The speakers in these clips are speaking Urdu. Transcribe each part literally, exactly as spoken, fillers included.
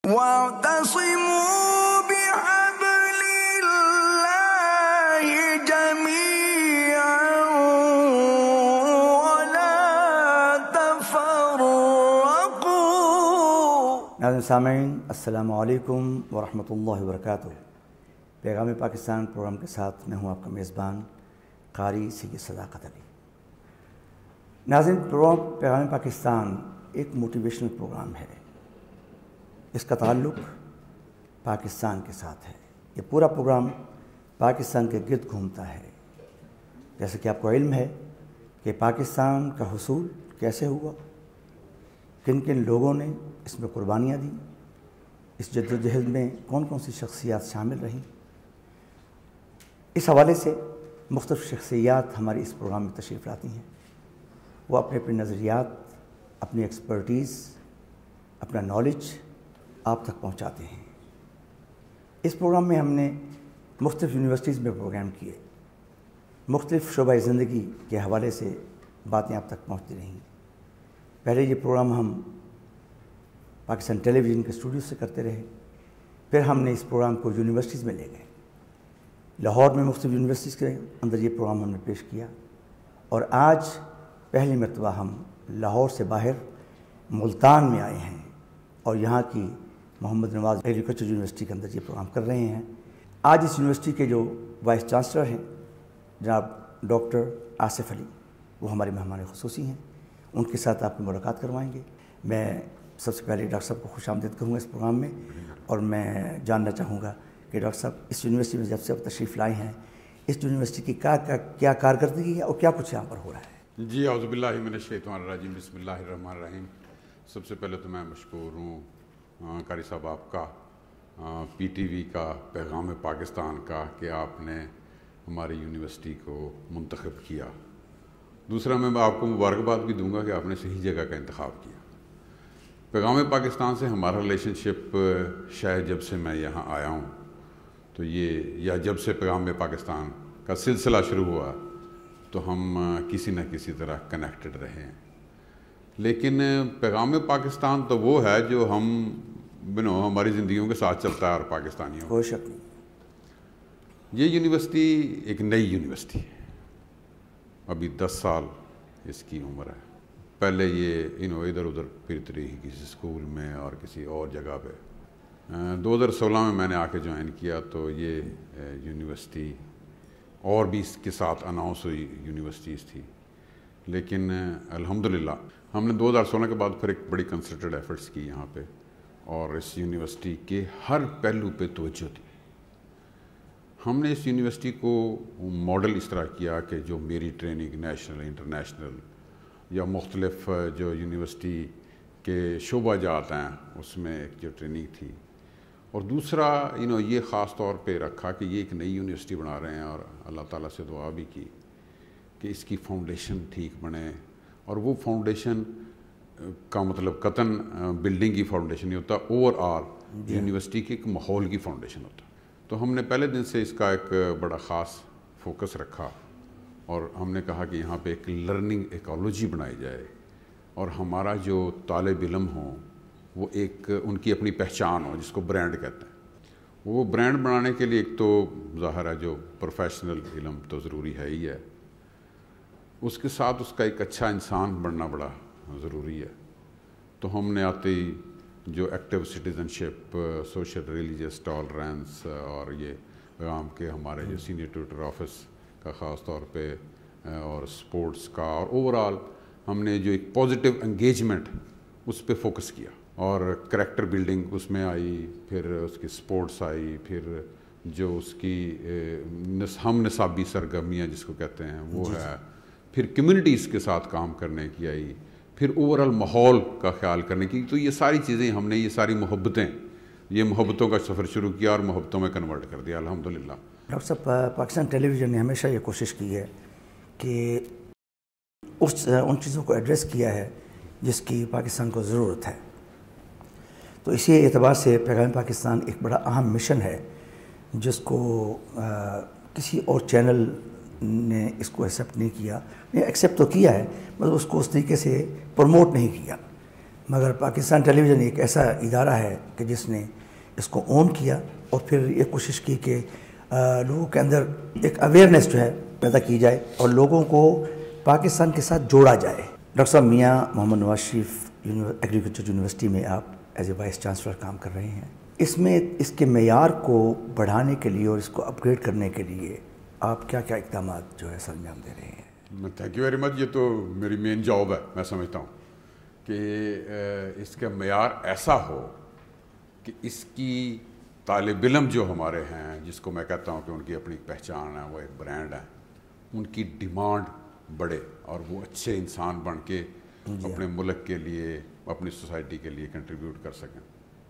وَاعْتَصِمُوا بِحَبْلِ اللَّهِ جَمِيعًا وَلَا تَفَرَّقُوا۔ ناظرین سامعین، السلام علیکم ورحمۃ اللہ وبرکاتہ۔ پیغام پاکستان پروگرام کے ساتھ میں ہوں آپ کا میزبان قاری سید صداقت علی۔ ناظرین، پروگرام پیغام پاکستان ایک موٹیویشنل پروگرام ہے۔ اس کا تعلق پاکستان کے ساتھ ہے۔ یہ پورا پروگرام پاکستان کے گرد گھومتا ہے۔ جیسے کہ آپ کو علم ہے کہ پاکستان کا حصول کیسے ہوا، کن کن لوگوں نے اس میں قربانیاں دیں، اس جد و جہد میں کون کون سی شخصیات شامل رہیں، اس حوالے سے مختلف شخصیات ہماری اس پروگرام میں تشریف لاتی ہیں۔ وہ اپنے اپنے نظریات، اپنی ایکسپرٹیز، اپنا نالج آپ تک پہنچاتے ہیں۔ اس پروگرام میں ہم نے مختلف یونیورسٹیز میں پروگرام کیے، مختلف شعبہ زندگی کے حوالے سے باتیں آپ تک پہنچتی رہیں۔ پہلے یہ پروگرام ہم پاکستان ٹیلی ویژن کے اسٹوڈیو سے کرتے رہے، پھر ہم نے اس پروگرام کو یونیورسٹیز میں لے گئے۔ لاہور میں مختلف یونیورسٹیز کے اندر یہ پروگرام ہم نے پیش کیا، اور آج پہلی مرتبہ ہم لاہور سے باہر ملتان میں آئے ہیں اور یہاں کی محمد نواز ایگریکلچر یونیورسٹی کے اندر یہ پروگرام کر رہے ہیں۔ آج اس یونیورسٹی کے جو وائس چانسلر ہیں جناب ڈاکٹر آصف علی، وہ ہمارے مہمان خصوصی ہیں، ان کے ساتھ آپ کی ملاقات کروائیں گے۔ میں سب سے پہلے ڈاکٹر صاحب کو خوش آمدید کروں گا اس پروگرام میں، اور میں جاننا چاہوں گا کہ ڈاکٹر صاحب اس یونیورسٹی میں جب سے آپ تشریف لائے ہیں، اس یونیورسٹی کی کیا کیا کارکردگی ہے اور کیا کچھ یہاں پر ہو رہا ہے؟ جی، اعوذ باللہ من الشیطان الرجیم، بسم اللہ الرحمن الرحیم۔ سب سے پہلے تو میں مشکور ہوں قاری صاحب آپ کا، پی ٹی وی کا، پیغام پاکستان کا، کہ آپ نے ہماری یونیورسٹی کو منتخب کیا۔ دوسرا میں آپ کو مبارکباد بھی دوں گا کہ آپ نے صحیح جگہ کا انتخاب کیا۔ پیغام پاکستان سے ہمارا ریلیشن شپ شاید جب سے میں یہاں آیا ہوں تو یہ، یا جب سے پیغام پاکستان کا سلسلہ شروع ہوا تو ہم کسی نہ کسی طرح کنیکٹڈ رہے ہیں۔ لیکن پیغام پاکستان تو وہ ہے جو ہم بنو ہماری زندگیوں کے ساتھ چلتا ہے، اور پاکستانیوں کوئی شک نہیں۔ یہ یونیورسٹی ایک نئی یونیورسٹی ہے، ابھی دس سال اس کی عمر ہے۔ پہلے یہ انہوں ادھر ادھر پھرتی رہی، کسی اسکول میں اور کسی اور جگہ پہ۔ دو ہزار سولہ میں میں نے آ کے جوائن کیا تو یہ یونیورسٹی اور بھی اس کے ساتھ اناؤنس ہوئی یونیورسٹیز تھی، لیکن الحمدللہ ہم نے دو ہزار سولہ کے بعد پھر ایک بڑی کنسنٹریٹ ایفرٹس کی یہاں پہ، اور اس یونیورسٹی کے ہر پہلو پہ توجہ دی۔ ہم نے اس یونیورسٹی کو ماڈل اس طرح کیا کہ جو میری ٹریننگ نیشنل انٹرنیشنل یا مختلف جو یونیورسٹی کے شعبہ جات ہیں اس میں ایک جو ٹریننگ تھی، اور دوسرا یو نو یہ خاص طور پہ رکھا کہ یہ ایک نئی یونیورسٹی بنا رہے ہیں، اور اللہ تعالیٰ سے دعا بھی کی کہ اس کی فاؤنڈیشن ٹھیک بنے، اور وہ فاؤنڈیشن کا مطلب قطن بلڈنگ کی فاؤنڈیشن نہیں ہوتا، اوور آل یونیورسٹی کے ایک ماحول کی فاؤنڈیشن ہوتا۔ تو ہم نے پہلے دن سے اس کا ایک بڑا خاص فوکس رکھا، اور ہم نے کہا کہ یہاں پہ ایک لرننگ ایکالوجی بنائی جائے، اور ہمارا جو طالب علم ہوں وہ ایک ان کی اپنی پہچان ہو، جس کو برانڈ کہتے ہیں۔ وہ برانڈ بنانے کے لیے ایک تو ظاہر ہے جو پروفیشنل علم تو ضروری ہے ہی ہے، اس کے ساتھ اس کا ایک اچھا انسان بننا بڑا ضروری ہے۔ تو ہم نے آتے ہی جو active citizenship, social religious tolerance, اور یہ پیغام کے ہمارے جو سینئر ٹیوٹر آفس کا خاص طور پہ، اور سپورٹس کا، اور اوور آل ہم نے جو ایک پازیٹیو انگیجمنٹ اس پہ فوکس کیا، اور کریکٹر بلڈنگ اس میں آئی، پھر اس کی سپورٹس آئی، پھر جو اس کی ہم نصابی سرگرمیاں جس کو کہتے ہیں وہ ہے، پھر کمیونٹیز کے ساتھ کام کرنے کی آئی، پھر اوور آل ماحول کا خیال کرنے کی۔ تو یہ ساری چیزیں ہم نے، یہ ساری محبتیں، یہ محبتوں کا سفر شروع کیا اور محبتوں میں کنورٹ کر دیا الحمدللہ۔ ڈاکٹر صاحب، پاکستان ٹیلی ویژن نے ہمیشہ یہ کوشش کی ہے کہ اس ان چیزوں کو ایڈریس کیا ہے جس کی پاکستان کو ضرورت ہے، تو اسی اعتبار سے پیغام پاکستان ایک بڑا اہم مشن ہے جس کو کسی اور چینل نے اس کو ایکسیپٹ نہیں کیا، نہیں ایکسیپٹ تو کیا ہے، مطلب اس کو اس طریقے سے پروموٹ نہیں کیا۔ مگر پاکستان ٹیلی ویژن ایک ایسا ادارہ ہے کہ جس نے اس کو اون کیا اور پھر یہ کوشش کی کہ لوگوں کے اندر ایک اویئرنیس جو ہے پیدا کی جائے اور لوگوں کو پاکستان کے ساتھ جوڑا جائے. ڈاکٹر صاحب میاں محمد نواز شریف ایگریکلچر یونیورسٹی میں آپ ایز اے وائس چانسلر کام کر رہے ہیں. اس میں اس کے معیار کو بڑھانے کے لیے اور اس کو اپ گریڈ کرنے کے لیے آپ کیا کیا اقدامات جو ہے سر انجام دے رہے ہیں؟ Thank you very much. یہ تو میری مین جاب ہے. میں سمجھتا ہوں کہ اس کا معیار ایسا ہو کہ اس کی طالب علم جو ہمارے ہیں، جس کو میں کہتا ہوں کہ ان کی اپنی پہچان ہے، وہ ایک برانڈ ہے، ان کی ڈیمانڈ بڑھے اور وہ اچھے انسان بن کے اپنے ملک کے لیے، اپنی سوسائٹی کے لیے کنٹریبیوٹ کر سکیں.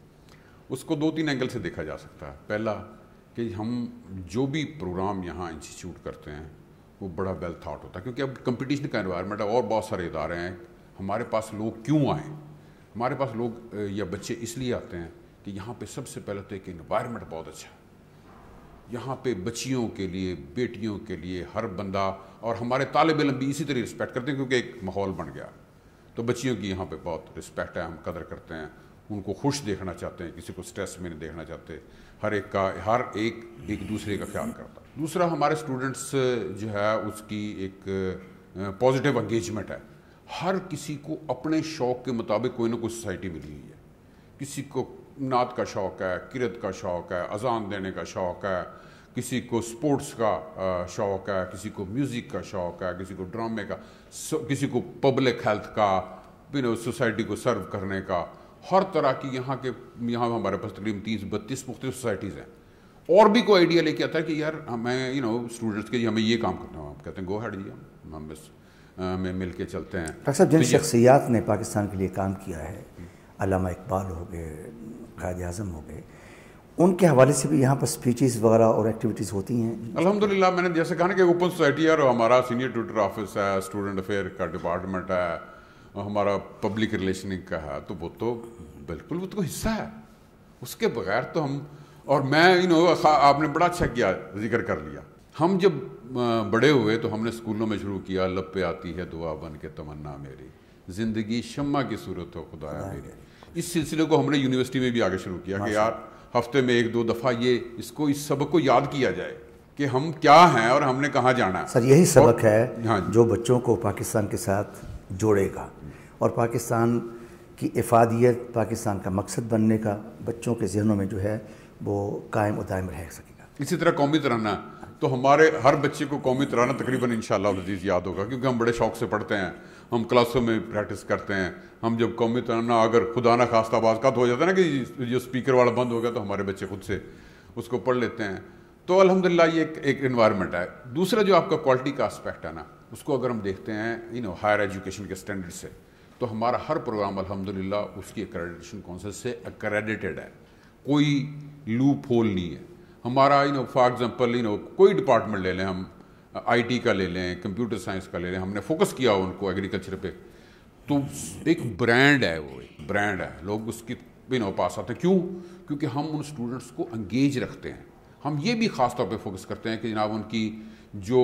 اس کو دو تین اینگل سے دیکھا جا سکتا ہے. پہلا کہ ہم جو بھی پروگرام یہاں انسٹیٹیوٹ کرتے ہیں وہ بڑا ویل تھاٹ ہوتا ہے، کیونکہ اب کمپٹیشن کا انوائرمنٹ ہے اور بہت سارے ادارے ہیں. ہمارے پاس لوگ کیوں آئیں؟ ہمارے پاس لوگ یا بچے اس لیے آتے ہیں کہ یہاں پہ سب سے پہلے تو ایک انوائرمنٹ بہت اچھا ہے. یہاں پہ بچیوں کے لیے، بیٹیوں کے لیے ہر بندہ، اور ہمارے طالب علم بھی اسی طرح رسپیکٹ کرتے ہیں کیونکہ ایک ماحول بن گیا. تو بچیوں کی یہاں پہ بہت رسپیکٹ ہے، ہم قدر کرتے ہیں، ان کو خوش دیکھنا چاہتے ہیں، کسی کو سٹریس میں نہیں دیکھنا چاہتے. ہر ایک کا ہر ایک ایک دوسرے کا خیال کرتا ہے. دوسرا، ہمارے اسٹوڈنٹس جو ہے اس کی ایک پازیٹیو انگیجمنٹ ہے. ہر کسی کو اپنے شوق کے مطابق کوئی نہ کوئی سوسائٹی ملی ہوئی ہے. کسی کو نعت کا شوق ہے، قرأت کا شوق ہے، اذان دینے کا شوق ہے، کسی کو سپورٹس کا شوق ہے، کسی کو میوزک کا شوق ہے، کسی کو ڈرامے کا، کسی کو پبلک ہیلتھ کا، یو نو سوسائٹی کو سرو کرنے کا. ہر طرح کی یہاں کے یہاں ہمارے پاس تقریباً تیس بتیس مختلف سوسائٹیز ہیں. اور بھی کوئی آئیڈیا لے کے آتا ہے کہ یار ہمیں یو نو اسٹوڈنٹس کے ہمیں یہ کام کرنا ہے. ہم کہتے ہیں گو ہیڈ جی، ہم ہم بس میں مل کے چلتے ہیں. ڈاکٹر صاحب، جن شخصیات نے پاکستان کے لیے کام کیا ہے، علامہ اقبال ہو گئے، قائد اعظم ہو گئے، ان کے حوالے سے بھی یہاں پر اسپیچز وغیرہ اور ایکٹیویٹیز ہوتی ہیں؟ الحمدللہ. میں نے جیسے کہا نا کہ اوپن سوسائٹی ہے، اور ہمارا سینئر ٹیوٹر آفس ہے، اسٹوڈنٹ افیئر کا ڈپارٹمنٹ ہے، ہمارا پبلک ریلیشننگ کا ہے. تو وہ تو بالکل وہ تو حصہ ہے. اس کے بغیر تو ہم، اور میں یو نو آپ نے بڑا اچھا کیا ذکر کر لیا. ہم جب بڑے ہوئے تو ہم نے اسکولوں میں شروع کیا، لب پہ آتی ہے دعا بن کے تمنا میری، زندگی شمع کی صورت ہو خدایا میری. اس سلسلے کو ہم نے یونیورسٹی میں بھی آگے شروع کیا کہ یار ہفتے میں ایک دو دفعہ یہ اس کو اس سبق کو یاد کیا جائے کہ ہم کیا ہیں اور ہم نے کہاں جانا ہے. سر یہی سبق ہے جو بچوں کو پاکستان کے ساتھ جوڑے گا اور پاکستان کی افادیت، پاکستان کا مقصد بننے کا بچوں کے ذہنوں میں جو ہے وہ قائم و دائم رہ سکے گا. اسی طرح قومی ترانہ، تو ہمارے ہر بچے کو قومی ترانہ تقریباً انشاءاللہ العزیز یاد ہوگا، کیونکہ ہم بڑے شوق سے پڑھتے ہیں، ہم کلاسوں میں پریکٹس کرتے ہیں. ہم جب قومی ترانہ اگر خدا نہ خواستہ بعض کا تو ہو جاتا ہے نا کہ جو اسپیکر والا بند ہو گیا، تو ہمارے بچے خود سے اس کو پڑھ لیتے ہیں. تو الحمدللہ یہ ایک ایک انوائرمنٹ ہے. دوسرا جو آپ کا کوالٹی کا اسپیکٹ ہے نا، اس کو اگر ہم دیکھتے ہیں یو نو ہائر ایجوکیشن کے اسٹینڈرڈ سے، تو ہمارا ہر پروگرام الحمدللہ اس کی ایکریڈیٹیشن کونسل سے ایکریڈیٹڈ ہے. کوئی لوپ ہول نہیں ہے ہمارا. You know for example you know کوئی ڈپارٹمنٹ لے لیں، ہم آئی ٹی کا لے لیں، کمپیوٹر سائنس کا لے لیں، ہم نے فوکس کیا ان کو ایگریکلچر پہ، تو ایک برانڈ ہے، وہ ایک برانڈ ہے. لوگ اس کی یو نو پاس آتے ہیں. کیوں؟ کیونکہ ہم ان اسٹوڈنٹس کو انگیج رکھتے ہیں. ہم یہ بھی خاص طور پہ فوکس کرتے ہیں کہ جناب ان کی جو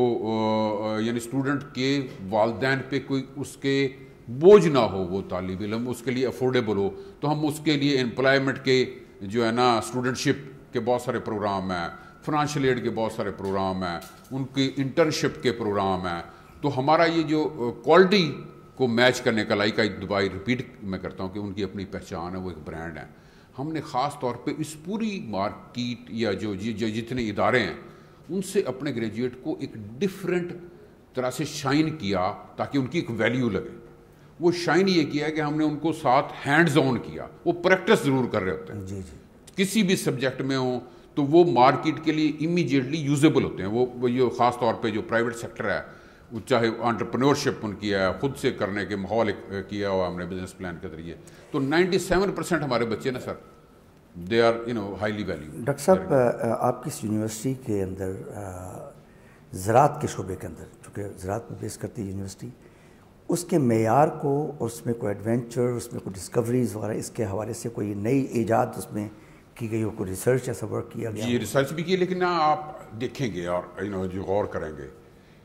یعنی اسٹوڈنٹ کے والدین پہ کوئی اس کے بوجھ نہ ہو، وہ طالب علم اس کے لیے افورڈیبل ہو. تو ہم اس کے لیے امپلائمنٹ کے جو ہے نا اسٹوڈنٹ شپ کے بہت سارے پروگرام ہیں، فنانشیل ایڈ کے بہت سارے پروگرام ہیں، ان کی انٹرنشپ کے پروگرام ہیں. تو ہمارا یہ جو کوالٹی کو میچ کرنے کا لائک ایک دبئی ریپیٹ میں کرتا ہوں کہ ان کی اپنی پہچان ہے، وہ ایک برانڈ ہے. ہم نے خاص طور پہ اس پوری مارکیٹ یا جو جتنے ادارے ہیں ان سے اپنے گریجویٹ کو ایک ڈفرینٹ طرح سے شائن کیا تاکہ ان کی ایک ویلیو لگے. وہ شائن یہ کیا ہے کہ ہم نے ان کو ساتھ ہینڈز آن کیا. وہ پریکٹس ضرور کر رہے ہوتے ہیں، جی جی کسی بھی سبجیکٹ میں ہوں، تو وہ مارکیٹ کے لیے امیجیٹلی یوزیبل ہوتے ہیں. وہ یہ خاص طور پہ جو پرائیویٹ سیکٹر ہے، چاہے انٹرپرینورشپ ان کی ہے، خود سے کرنے کے ماحول کیا ہوا ہم نے بزنس پلان کے ذریعے. تو نائنٹی سیون پرسینٹ ہمارے بچے نا sir they are you know highly value. Doctor صاحب، آپ کی اس یونیورسٹی کے اندر زراعت کے شعبے کے اندر، چونکہ زراعت پہ بیس کرتی ہے یونیورسٹی، اس کے معیار کو اور اس میں کوئی ایڈونچر، اس میں کوئی ڈسکوریز وغیرہ، اس کے حوالے سے کوئی نئی ایجاد اس میں کی گئی ہو، کوئی ریسرچ ایسا ورک کیا گیا؟ جی ریسرچ بھی کی، لیکن آپ دیکھیں گے اور یو نو جو غور کریں گے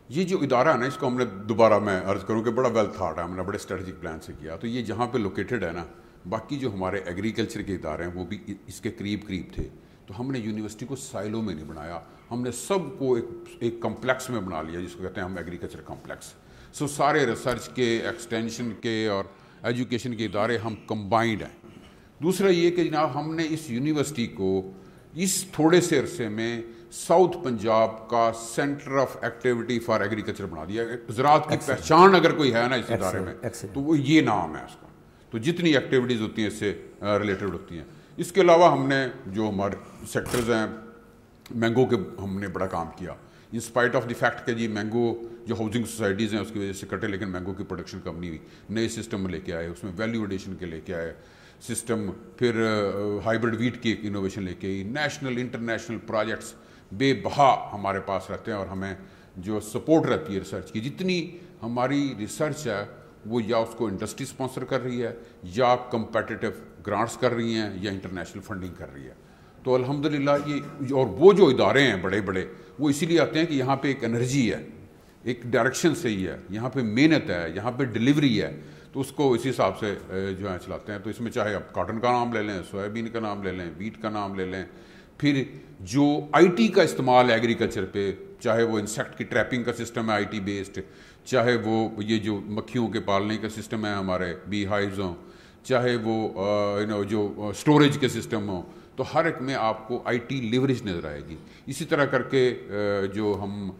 یہ جو ادارہ ہے نا، اس کو ہم نے دوبارہ میں عرض کروں کہ بڑا ویل تھاٹ ہے، ہم نے بڑے اسٹریٹجک پلان سے کیا. تو یہ جہاں پہ لوکیٹڈ ہے نا، باقی جو ہمارے ایگریکلچر کے ادارے ہیں وہ بھی اس کے قریب قریب تھے. تو ہم نے یونیورسٹی کو سائلوں میں نہیں بنایا، ہم نے سب کو ایک ایک کمپلیکس میں بنا لیا، جس کو کہتے ہیں ہم ایگریکلچر کمپلیکس. سو سارے ریسرچ کے، ایکسٹینشن کے اور ایجوکیشن کے ادارے ہم کمبائنڈ ہیں. دوسرا یہ کہ جناب ہم نے اس یونیورسٹی کو اس تھوڑے سے عرصے میں ساؤتھ پنجاب کا centre of activity for agriculture بنا دیا. زراعت کی پہچان اگر کوئی ہے نا اس ادارے میں تو وہ یہ نام ہے اس کا. تو جتنی ایکٹیویٹیز ہوتی ہیں اس سے ریلیٹڈ ہوتی ہیں. اس کے علاوہ ہم نے جو ہمارے سیکٹرز ہیں، مینگو کے ہم نے بڑا کام کیا، in spite of the fact کہ جی مینگو جو ہاؤسنگ سوسائٹیز ہیں اس کی وجہ سے کٹے، لیکن مینگو کی پروڈکشن کم نہیں ہوئی. نئے سسٹم لے کے آئے، اس میں ویلیو ایڈیشن کے لے کے آئے سسٹم، پھر ہائیبرڈ ویٹ کی ایک انوویشن لے کے آئی. نیشنل انٹرنیشنل پروجیکٹس بے بہا ہمارے پاس رہتے ہیں، اور ہمیں جو سپورٹ رہتی ہے ریسرچ کی، جتنی ہماری ریسرچ ہے وہ یا اس کو انڈسٹری سپانسر کر رہی ہے، یا کمپیٹیٹیو گرانٹس کر رہی ہیں، یا انٹرنیشنل فنڈنگ کر رہی ہے. تو الحمدللہ یہ، اور وہ جو ادارے ہیں بڑے بڑے، وہ اسی لیے آتے ہیں کہ یہاں پہ ایک انرجی ہے، ایک ڈائریکشن صحیح ہے، یہاں پہ محنت ہے، یہاں پہ ڈلیوری ہے، تو اس کو اسی حساب سے جو ہے چلاتے ہیں. تو اس میں چاہے آپ کاٹن کا نام لے لیں، سویابین کا نام لے لیں، ویٹ کا نام لے لیں، پھر جو آئی ٹی کا استعمال ہے ایگریکلچر پہ، چاہے وہ انسیکٹ کی ٹریپنگ کا سسٹم ہے آئی ٹی بیسڈ، چاہے وہ یہ جو مکھیوں کے پالنے کا سسٹم ہے ہمارے بی ہائیوز ہوں، چاہے وہ یو نو جو اسٹوریج کے سسٹم ہوں، تو ہر ایک میں آپ کو آئی ٹی لیوریج نظر آئے گی. اسی طرح کر کے جو ہم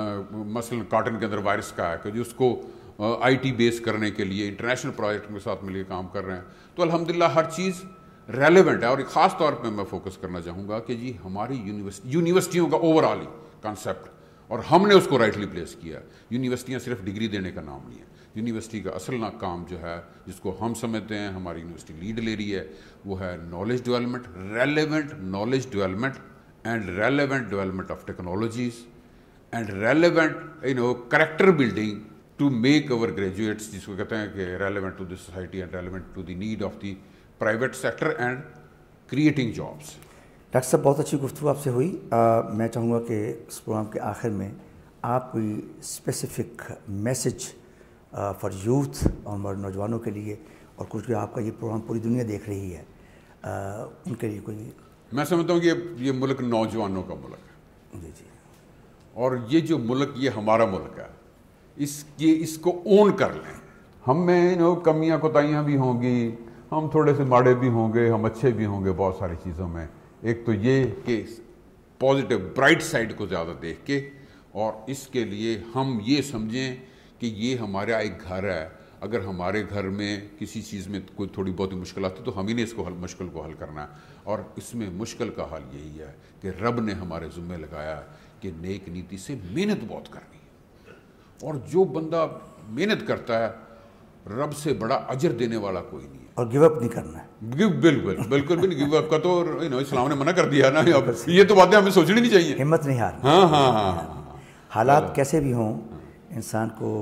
مثلا کاٹن کے اندر وائرس کا ہے کہ جو اس کو آئی ٹی بیس کرنے کے لیے انٹرنیشنل پروجیکٹ کے ساتھ مل کے کام کر رہے ہیں. تو الحمدللہ ہر چیز ریلیونٹ ہے. اور خاص طور پہ میں فوکس کرنا چاہوں گا کہ جی ہماری یونیورسٹی یونیورسٹیوں کا اوور آل کانسیپٹ، اور ہم نے اس کو رائٹلی پلیس کیا. یونیورسٹیاں صرف ڈگری دینے کا نام نہیں ہے. یونیورسٹی کا اصل کام جو ہے، جس کو ہم سمجھتے ہیں ہماری یونیورسٹی لیڈ لے رہی ہے، وہ ہے knowledge development, relevant knowledge development and relevant development of technologies and relevant you know character building to make over graduates, جس کو کہتے ہیں کہ relevant to the society and relevant to the need of the private sector and creating jobs. Doctor صاحب بہت اچھی گفتگو آپ سے ہوئی. میں چاہوں گا کہ اس پروگرام کے آخر میں آپ کوئی اسپیسیفک میسج فار یوتھ اور ہمارے نوجوانوں کے لیے، اور کچھ جو آپ کا یہ پروگرام پوری دنیا دیکھ رہی ہے ان کے لیے کوئی. میں سمجھتا ہوں کہ یہ ملک نوجوانوں کا ملک ہے. جی جی. اور یہ جو ملک، یہ ہمارا ملک ہے، اس یہ اس کو اون کر لیں. ہم میں نو کمیاں کوتاہیاں بھی ہوں گی، ہم تھوڑے سے ماڑے بھی ہوں گے، ہم اچھے بھی ہوں گے بہت ساری چیزوں میں. ایک تو یہ کہ پازیٹیو برائٹ سائڈ کو زیادہ دیکھ کے، اور اس کے لیے ہم یہ سمجھیں کہ یہ ہمارا ایک گھر ہے. اگر ہمارے گھر میں کسی چیز میں کوئی تھوڑی بہت مشکلات ہے تو ہم ہی نے اس کو حل مشکل کو حل کرنا ہے. اور اس میں مشکل کا حل یہی ہے کہ رب نے ہمارے ذمہ لگایا ہے کہ نیک نیتی سے محنت بہت کرنی ہے. اور جو بندہ محنت کرتا ہے، رب سے بڑا اجر دینے والا کوئی نہیں ہے. اور گیو اپ نہیں کرنا ہے. گیو بالکل بالکل بھی نہیں. گیو اپ کا تو اسلام نے منع کر دیا نا. اب یہ تو باتیں ہمیں سوچنی نہیں چاہیے. ہمت نہیں ہارنا. ہاں ہاں ہاں. حالات کیسے بھی ہوں، انسان کو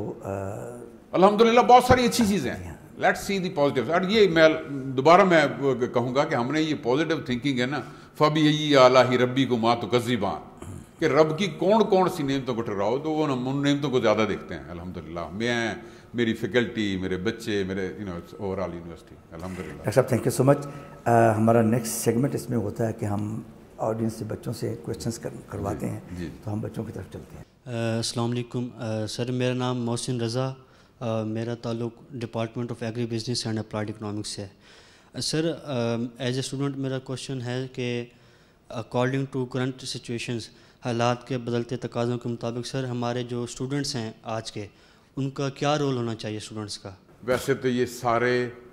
الحمدللہ بہت ساری اچھی چیزیں ہیں. Let's see the positive. اور یہ میں دوبارہ میں کہوں گا کہ ہم نے یہ پازیٹیو تھنکنگ ہے نا، فَبِأَيِّ آلَاءِ رَبِّكُمَا تُكَذِّبَانِ، کہ رب کی کون کون سی نعمتوں کو ٹھہراؤ تو وہ ان نعمتوں کو زیادہ دیکھتے ہیں. الحمدللہ میں، میری فیکلٹی، میرے بچے، میرے you know overall university الحمدللہ. ڈاکٹر صاحب تھینک یو سو مچ. ہمارا نیکسٹ سیگمنٹ اس میں ہوتا ہے کہ ہم آڈینس سے بچوں سے کویشچنس کرواتے ہیں. جی. تو ہم بچوں کی طرف چلتے ہیں. السلام علیکم سر. میرا نام محسن رضا، میرا تعلق department of agribusiness and applied economics سے. سر ایز اے اسٹوڈنٹ میرا کوشچن ہے کہ اکارڈنگ ٹو کرنٹ سچویشنز، حالات کے بدلتے تقاضوں کے مطابق سر ہمارے جو اسٹوڈنٹس ہیں آج کے، ان کا کیا رول ہونا چاہیے اسٹوڈنٹس کا؟ ویسے تو یہ سارے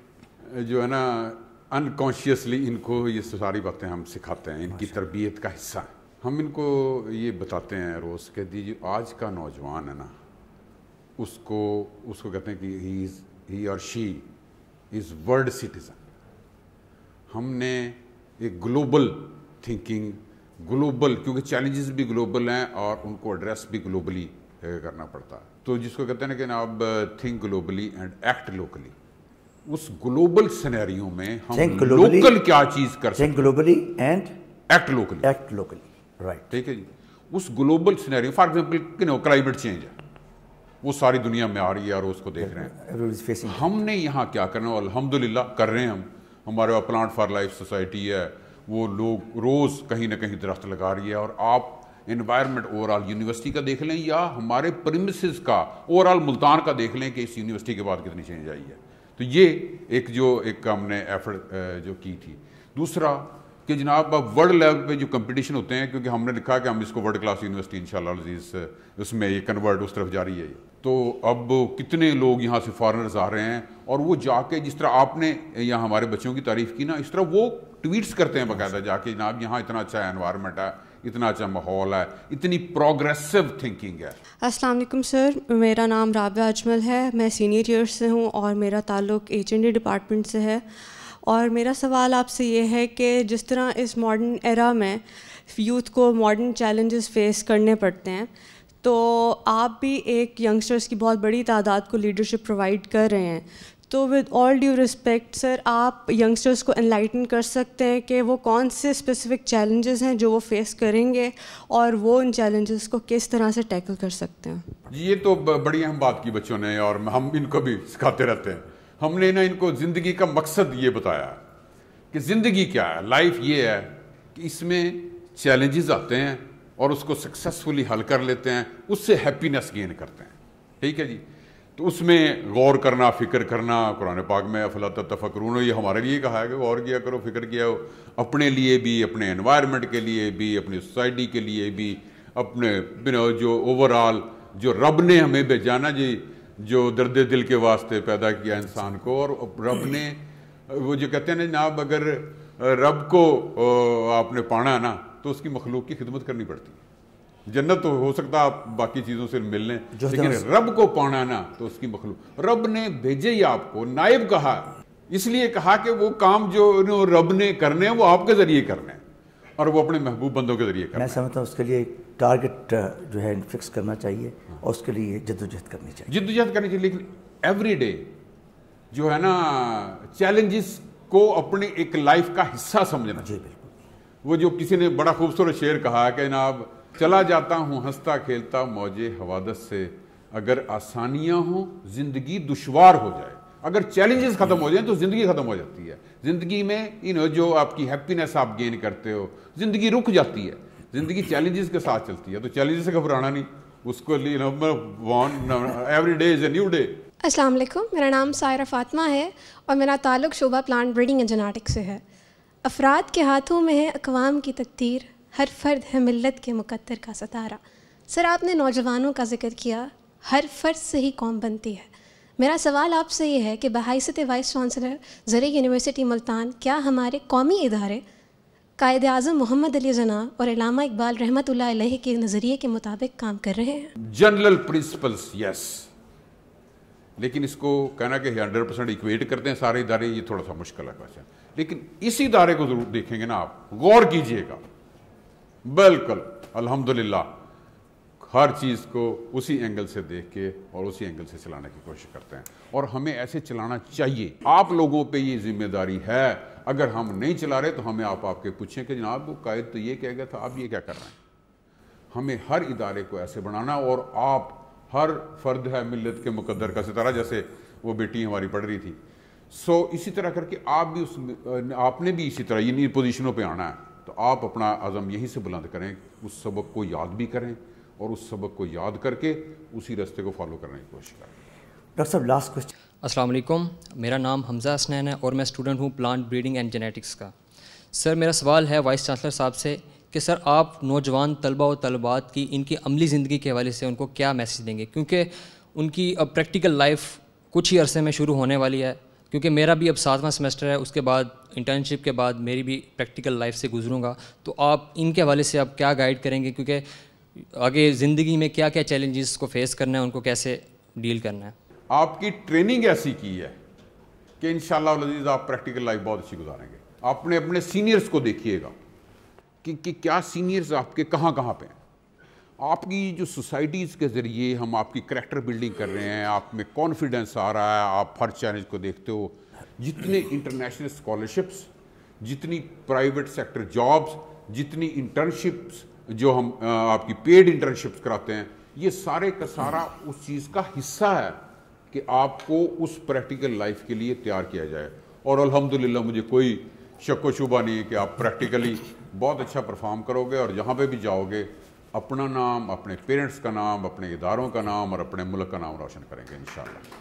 جو ہے نا انکانشیسلی ان کو یہ ساری باتیں ہم سکھاتے ہیں، ان کی تربیت کا حصہ ہیں. ہم ان کو یہ بتاتے ہیں روز کہ دیجیے آج کا نوجوان ہے نا، اس کو اس کو کہتے ہیں کہ ہی از ہی اور شی از ورلڈ سٹیزن. ہم نے ایک گلوبل تھنکنگ، گلوبل، کیونکہ چیلنجز بھی گلوبل ہیں اور ان کو ایڈریس بھی گلوبلی کرنا پڑتا ہے. تو جس کو کہتے ہیں نا کہ اب think globally and act locally. اس گلوبل سینیریو میں ہم لوکل کیا چیز کر سکتے ہیں. Globally and act locally. Act locally. Right. ٹھیک ہے جی. اس گلوبل سینیریو، فار ایگزامپل کہ نو کلائمیٹ چینج ہے، وہ ساری دنیا میں آ رہی ہے اور اس کو دیکھ رہے ہیں. ہم نے یہاں کیا کرنا ہے, الحمدللہ کر رہے ہیں ہم. ہمارے وہاں پلانٹ فار لائف سوسائٹی ہے, وہ لوگ روز کہیں نہ کہیں درخت لگا رہی ہے. اور آپ انوائرمنٹ اوور آل یونیورسٹی کا دیکھ لیں یا ہمارے پریمیسز کا اوور آل ملتان کا دیکھ لیں کہ اس یونیورسٹی کے بعد کتنی چینج آئی ہے. تو یہ ایک جو ایک ہم نے ایفرٹ جو کی تھی. دوسرا کہ جناب اب ورلڈ لیول پہ جو کمپٹیشن ہوتے ہیں, کیونکہ ہم نے لکھا کہ ہم اس کو ورلڈ کلاس یونیورسٹی انشاءاللہ العزیز اس میں یہ کنورٹ اس طرف جاری ہے. تو اب کتنے لوگ یہاں سے فارنرز آ رہے ہیں اور وہ جا کے جس طرح آپ نے یہاں ہمارے بچوں کی تعریف کی نا, اس طرح وہ ٹویٹس کرتے ہیں باقاعدہ جا کے, جناب یہاں اتنا اچھا انوائرمنٹ ہے, اتنا اچھا ماحول ہے, اتنی پروگریسو تھنکنگ ہے. السلام علیکم سر, میرا نام رابعہ اجمل ہے, میں سینئر ایئر سے ہوں اور میرا تعلق ایچ این ڈی ڈپارٹمنٹ سے ہے. اور میرا سوال آپ سے یہ ہے کہ جس طرح اس ماڈرن ایرا میں یوتھ کو ماڈرن چیلنجز فیس کرنے پڑتے ہیں, تو آپ بھی ایک ینگسٹرس کی بہت بڑی تعداد کو لیڈرشپ پرووائڈ کر رہے ہیں, تو with all due respect sir, آپ ینگسٹرس کو انلائٹن کر سکتے ہیں کہ وہ کون سے اسپیسیفک چیلنجز ہیں جو وہ فیس کریں گے اور وہ ان چیلنجز کو کس طرح سے ٹیکل کر سکتے ہیں؟ یہ تو بڑی اہم بات کی بچوں نے, اور ہم ان کو بھی سکھاتے رہتے ہیں. ہم نے نا ان کو زندگی کا مقصد یہ بتایا کہ زندگی کیا ہے. لائف یہ ہے کہ اس میں چیلنجز آتے ہیں اور اس کو سکسیسفلی حل کر لیتے ہیں, اس سے ہیپینس گین کرتے ہیں. ٹھیک ہے جی. تو اس میں غور کرنا, فکر کرنا, قرآن پاک میں افلا تتفکرون, یہ ہمارے لیے کہا ہے کہ غور کیا کرو, فکر کیا ہو, اپنے لیے بھی, اپنے انوائرمنٹ کے لیے بھی, اپنی سوسائٹی کے لیے بھی, اپنے جو اوور آل جو رب نے ہمیں بھیجانا جی, جو درد دل کے واسطے پیدا کیا انسان کو. اور رب نے وہ جو کہتے ہیں نا جناب, اگر رب کو آپ نے پانا ہے نا تو اس کی مخلوق کی خدمت کرنی پڑتی ہے. جنت تو ہو سکتا آپ باقی چیزوں سے مل لیں, لیکن رب کو پانا نا تو اس کی مخلوق. رب نے بھیجے ہی آپ کو, نائب کہا, اس لیے کہا کہ وہ کام جو رب نے کرنے ہیں وہ آپ کے ذریعے کرنے ہیں اور وہ اپنے محبوب بندوں کے ذریعے کرنے ہیں. میں سمجھتا ہوں اس کے لیے ٹارگٹ جو ہے فکس کرنا چاہیے اور اس کے لیے جدوجہد کرنی چاہیے. جدوجہد کرنی چاہیے, لیکن ایوری ڈے جو ہے نا چیلنجز کو اپنی ایک لائف کا حصہ سمجھنا. جی بالکل. وہ جو کسی نے بڑا خوبصورت شعر کہا کہ جناب, چلا جاتا ہوں ہنستا کھیلتا موجے حوادث سے, اگر آسانیاں ہوں زندگی دشوار ہو جائے. اگر چیلنجز ختم ہو جائیں تو زندگی ختم ہو جاتی ہے. زندگی میں یو نو جو آپ کی ہیپینس آپ گین کرتے ہو, زندگی رک جاتی ہے. زندگی چیلنجز کے ساتھ چلتی ہے, تو چیلنجز سے گھبرانا نہیں, اس کو لیے every day is a new day. السلام علیکم, میرا نام سائرہ فاطمہ ہے اور میرا تعلق شعبہ پلانٹ بریڈنگ اینڈ جینیٹکس سے ہے. افراد کے ہاتھوں میں ہے اقوام کی تقدیر, ہر فرد ہے ملت کے مقدر کا ستارہ. سر, آپ نے نوجوانوں کا ذکر کیا, ہر فرد سے ہی قوم بنتی ہے. میرا سوال آپ سے یہ ہے کہ بحیثیت وائس چانسلر زرعی یونیورسٹی ملتان, کیا ہمارے قومی ادارے قائد اعظم محمد علی جناح اور علامہ اقبال رحمۃ اللہ علیہ کے نظریے کے مطابق کام کر رہے ہیں؟ جنرل پرنسپلس یس, لیکن اس کو کہنا کہ ہنڈریڈ پرسینٹ ایکویٹ کرتے ہیں سارے ادارے, یہ تھوڑا سا مشکل ہے. لیکن اس ادارے کو ضرور دیکھیں گے نا آپ, غور کیجئے گا. بالکل الحمدللہ ہر چیز کو اسی اینگل سے دیکھ کے اور اسی اینگل سے چلانے کی کوشش کرتے ہیں, اور ہمیں ایسے چلانا چاہیے. آپ لوگوں پہ یہ ذمہ داری ہے. اگر ہم نہیں چلا رہے تو ہمیں آپ آپ کے پوچھیں کہ جناب وہ قائد تو یہ کہہ گیا تھا, آپ یہ کیا کر رہے ہیں. ہمیں ہر ادارے کو ایسے بنانا, اور آپ ہر فرد ہے ملت کے مقدر کا ستارہ, جیسے وہ بیٹی ہماری پڑھ رہی تھی. سو اسی طرح کر کے آپ بھی اس آپ نے بھی اسی طرح انہی پوزیشنوں پہ آنا ہے. تو آپ اپنا عزم یہی سے بلند کریں, اس سبق کو یاد بھی کریں اور اس سبق کو یاد کر کے اسی راستے کو فالو کرنے کی کوشش کریں. ڈاکٹر صاحب لاسٹ کوشچن. السلام علیکم, میرا نام حمزہ حسنین ہے اور میں اسٹوڈنٹ ہوں پلانٹ بریڈنگ اینڈ جینیٹکس کا. سر, میرا سوال ہے وائس چانسلر صاحب سے کہ سر آپ نوجوان طلبہ و طلبات کی ان کی عملی زندگی کے حوالے سے ان کو کیا میسیج دیں گے, کیونکہ ان کی اب پریکٹیکل لائف کچھ ہی عرصے میں شروع ہونے والی ہے. کیونکہ میرا بھی اب ساتواں سیمسٹر ہے, اس کے بعد انٹرنشپ کے بعد میری بھی پریکٹیکل لائف سے گزروں گا. تو آپ ان کے حوالے سے اب کیا گائیڈ کریں گے, کیونکہ آگے زندگی میں کیا کیا چیلنجز کو فیس کرنا ہے, ان کو کیسے ڈیل کرنا ہے. آپ کی ٹریننگ ایسی کی ہے کہ انشاءاللہ العزیز آپ پریکٹیکل لائف بہت اچھی گزاریں گے. آپ نے اپنے سینئرز کو دیکھیے گا کہ, کہ کیا سینئرز آپ کے کہاں کہاں پہ ہیں. آپ کی جو سوسائٹیز کے ذریعے ہم آپ کی کریکٹر بلڈنگ کر رہے ہیں, آپ میں کانفیڈنس آ رہا ہے, آپ ہر چیلنج کو دیکھتے ہو. جتنے انٹرنیشنل اسکالرشپس, جتنی پرائیویٹ سیکٹر جابس, جتنی انٹرنشپس جو ہم آپ کی پیڈ انٹرنشپس کراتے ہیں, یہ سارے کا سارا اس چیز کا حصہ ہے کہ آپ کو اس پریکٹیکل لائف کے لیے تیار کیا جائے. اور الحمدللہ مجھے کوئی شک و شبہ نہیں ہے کہ آپ پریکٹیکلی بہت اچھا پرفارم کرو گے اور جہاں پہ بھی جاؤ گے اپنا نام، اپنے پیرنٹس کا نام، اپنے اداروں کا نام اور اپنے ملک کا نام روشن کریں گے انشاءاللہ.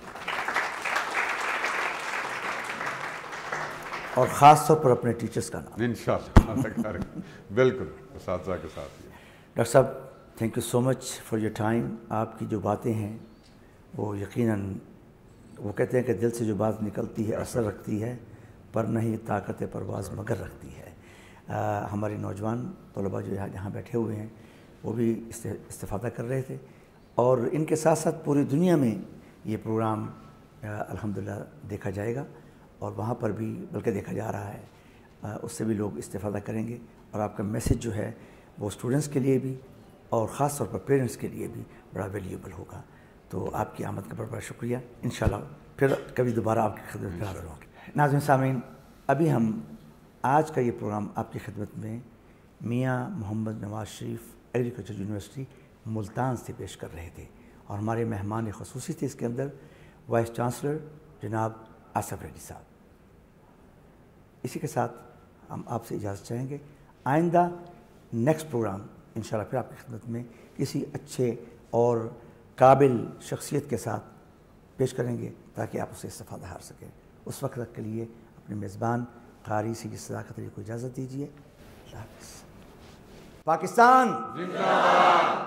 اور خاص طور پر اپنے ٹیچرز کا نام انشاءاللہ. بالکل اساتذہ کے ساتھ. ڈاکٹر صاحب thank you so much for your time. آپ کی جو باتیں ہیں وہ یقیناً، وہ کہتے ہیں کہ دل سے جو بات نکلتی ہے اثر رکھتی ہے، پر نہیں طاقت پرواز مگر رکھتی ہے. ہمارے نوجوان طلباء جو یہاں بیٹھے ہوئے ہیں وہ بھی استفادہ کر رہے تھے، اور ان کے ساتھ ساتھ پوری دنیا میں یہ پروگرام الحمدللہ دیکھا جائے گا، اور وہاں پر بھی بلکہ دیکھا جا رہا ہے، اس سے بھی لوگ استفادہ کریں گے. اور آپ کا میسج جو ہے وہ اسٹوڈنٹس کے لیے بھی اور خاص طور پر پیرنٹس کے لیے بھی بڑا ویلیوبل ہوگا. تو آپ کی آمد کا بڑا بڑا شکریہ. انشاءاللہ پھر کبھی دوبارہ آپ کی خدمت میں حاضر ہوں گے. ناظرین سامعین، ابھی ہم آج کا یہ پروگرام آپ کی خدمت میں میاں محمد نواز شریف ایگریکلچر یونیورسٹی ملتان سے پیش کر رہے تھے، اور ہمارے مہمان خصوصی تھے اس کے اندر وائس چانسلر جناب آصف ریڈی صاحب. اسی کے ساتھ ہم آپ سے اجازت چاہیں گے. آئندہ نیکسٹ پروگرام انشاءاللہ پھر آپ کی خدمت میں کسی اچھے اور قابل شخصیت کے ساتھ پیش کریں گے تاکہ آپ اسے استفادہ حاصل سکیں. اس وقت تک کے لیے اپنے میزبان قاری سید صداقت علی کو اجازت دیجیے. اللہ حافظ. پاکستان زندہ باد.